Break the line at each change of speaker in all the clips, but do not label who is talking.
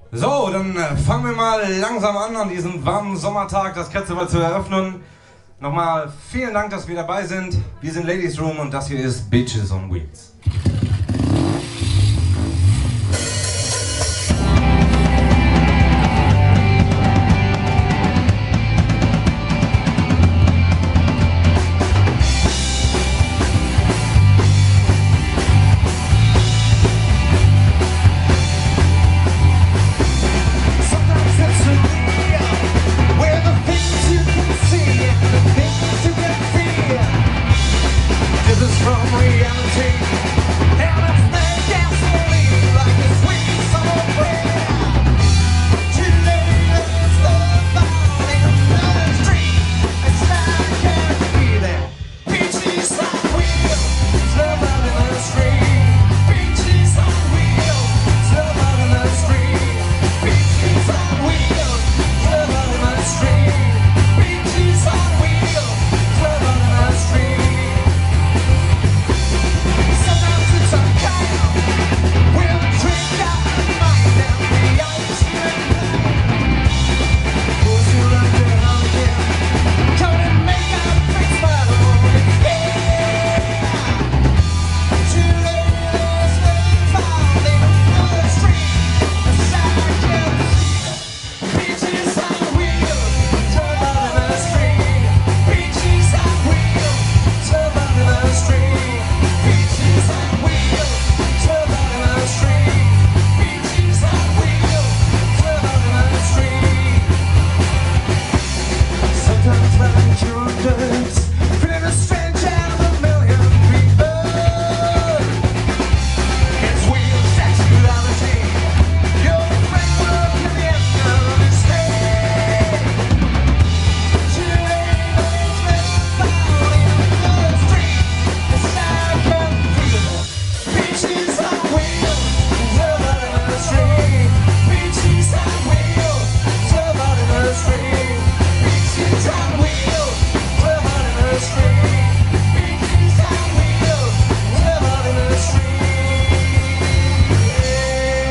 So, dann fangen wir mal langsam an diesem warmen Sommertag das Ketzerball zu eröffnen. Nochmal vielen Dank, dass wir dabei sind. Wir sind Ladies Room und das hier ist Bitches on Wheels.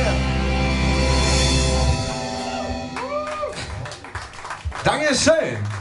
Dankeschön.